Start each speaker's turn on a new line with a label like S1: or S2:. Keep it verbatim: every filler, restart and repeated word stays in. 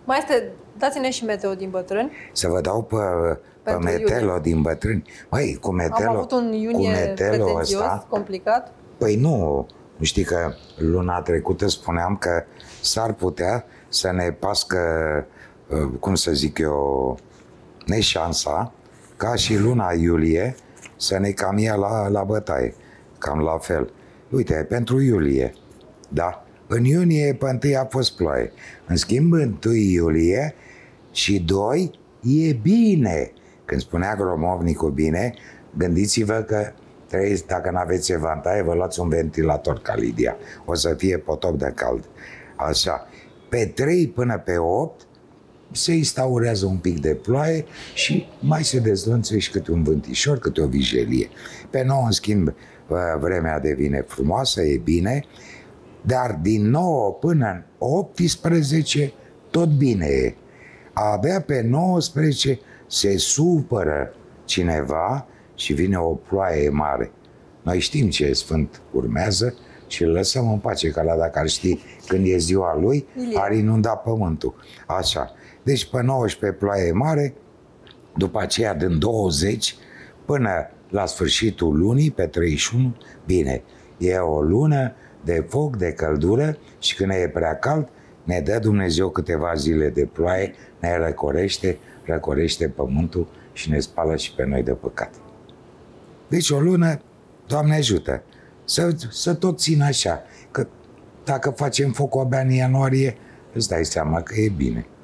S1: Mai este, dați-ne și meteo din Bătrâni.
S2: Să vă dau pe, pe metelo iunie. Din Bătrâni. Măi, cu metelo,
S1: am avut un iunie pretențios,
S2: ăsta,
S1: complicat.
S2: Păi nu, știi că luna trecută spuneam că s-ar putea să ne pască, cum să zic eu, neșansa, ca și luna iulie, să ne cam ia la, la bătaie. Cam la fel. Uite, pentru iulie, da? În iunie, pe întâi a fost ploaie. În schimb, întâi iulie și doi, e bine. Când spunea Gromovnicul bine, gândiți-vă că trebuie, dacă n-aveți evantaie, vă luați un ventilator ca Lidia. O să fie potop de cald. Așa. Pe trei până pe opt se instaurează un pic de ploaie și mai se dezlănțuie și câte un vântișor, câte o vijelie. Pe nouă, în schimb, vremea devine frumoasă, e bine, dar din nouă până în optsprezece tot bine e. Abia pe nouăsprezece se supără cineva și vine o ploaie mare. Noi știm ce sfânt urmează și îl lăsăm în pace, că la dacă ar ști când e ziua lui, ar inunda pământul. Așa. Deci pe nouăsprezece ploaie mare, după aceea din douăzeci până la sfârșitul lunii, pe treizeci și unu, bine, e o lună de foc, de căldură și când e prea cald, ne dă Dumnezeu câteva zile de ploaie, ne răcorește, răcorește pământul și ne spală și pe noi de păcat. Deci o lună, Doamne ajută, să, să tot țin așa, că dacă facem foc abia în ianuarie, îți dai seama că e bine.